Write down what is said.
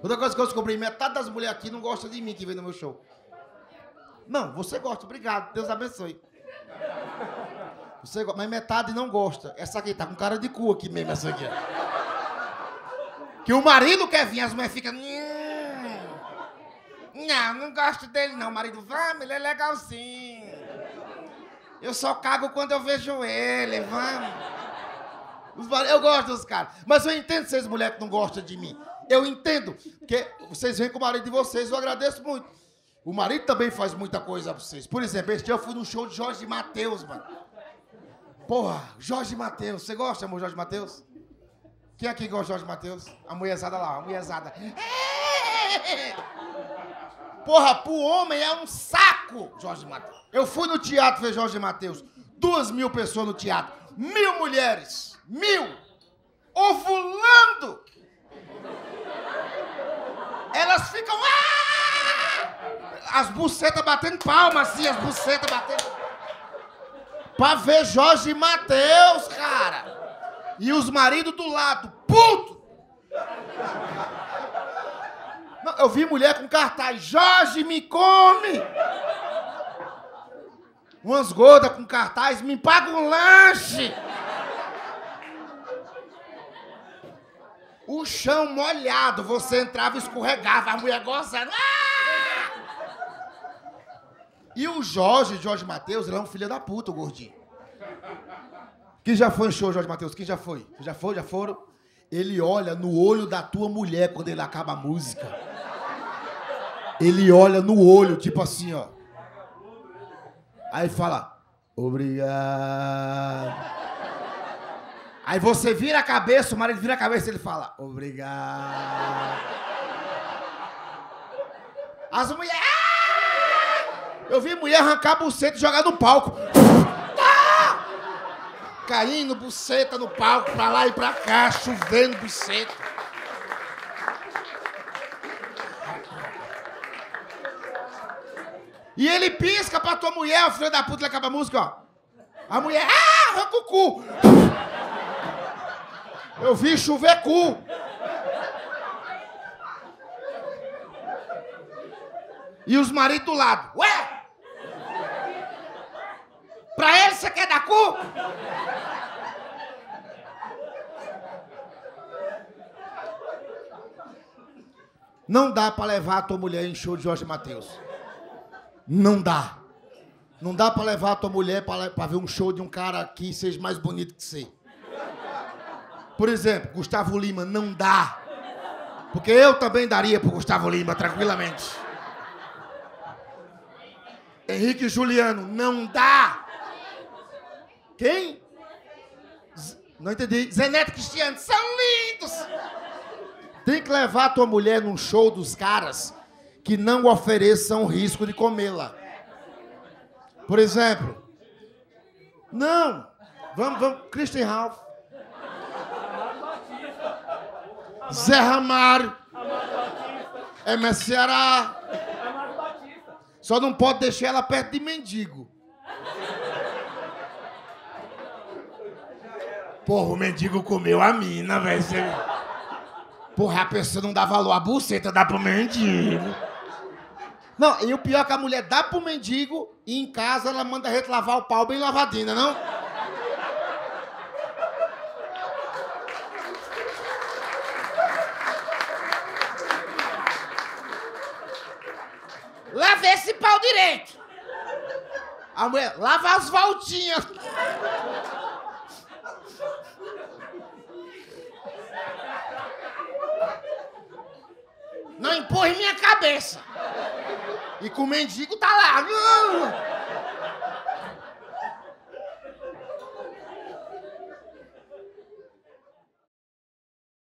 Outra coisa que eu descobri, metade das mulheres aqui não gosta de mim que vem no meu show. Não, você gosta, obrigado, Deus abençoe. Você gosta, mas metade não gosta. Essa aqui tá com cara de cu aqui mesmo, essa aqui. Que o marido quer vir, as mulheres ficam... Não gosto dele não. O marido, vamos, ele é legalzinho. Eu só cago quando eu vejo ele, vamos. Eu gosto dos caras. Mas eu entendo vocês, mulheres, que não gostam de mim. Eu entendo, porque vocês vêm com o marido de vocês, eu agradeço muito. O marido também faz muita coisa pra vocês. Por exemplo, este dia eu fui num show de Jorge Mateus, mano. Porra, Jorge Mateus. Você gosta, amor, Jorge Mateus? Quem aqui gosta de Jorge Mateus? A mulherzada lá, a mulherzada. Porra, pro homem é um saco, Jorge Mateus. Eu fui no teatro ver Jorge Mateus. 2.000 pessoas no teatro. 1.000 mulheres. 1.000. Ovulando. Elas ficam... As bucetas batendo palma, assim, as bucetas batendo... Pra ver Jorge Mateus, cara. E os maridos do lado, puto. Não, eu vi mulher com cartaz, Jorge me come. Umas gordas com cartaz, me paga um lanche. O chão molhado, você entrava e escorregava, a mulher gozando. E o Jorge Mateus, ele é um filho da puta, o gordinho. Quem já foi em show, Jorge Mateus? Quem já foi? Já foi? Já foram? Ele olha no olho da tua mulher quando ele acaba a música. Ele olha no olho, tipo assim, ó. Aí fala, obrigado. Aí você vira a cabeça, o marido vira a cabeça e ele fala, obrigado. As mulheres... Eu vi mulher arrancar a buceta e jogar no palco. Caindo buceta no palco, pra lá e pra cá, chovendo buceta. E ele pisca pra tua mulher, o filho da puta, ele acaba a música, ó. A mulher, arranca o cu. Eu vi chover cu. E os maridos do lado, ué? Pra ele você quer dar cu? Não dá pra levar a tua mulher em show de Jorge Mateus. Não dá. Não dá pra levar a tua mulher pra ver um show de um cara que seja mais bonito que você. Por exemplo, Gustavo Lima, não dá. Porque eu também daria pro Gustavo Lima, tranquilamente. Henrique e Juliano, não dá. Quem? Não entendi. Zeneto e Cristiano, são lindos. Tem que levar a tua mulher num show dos caras que não ofereçam o risco de comê-la. Por exemplo, não. Vamos, Christian Ralph. Zé Ramalho. MS Ceará. Só não pode deixar ela perto de mendigo. Porra, o mendigo comeu a mina, velho. Porra, a pessoa não dá valor à buceta, dá pro mendigo. Não, e o pior é que a mulher dá pro mendigo e em casa ela manda a gente lavar o pau bem lavadinho, não? Lava esse pau direito. A mulher, lava as voltinhas. Não empurre minha cabeça. E com o mendigo tá lá.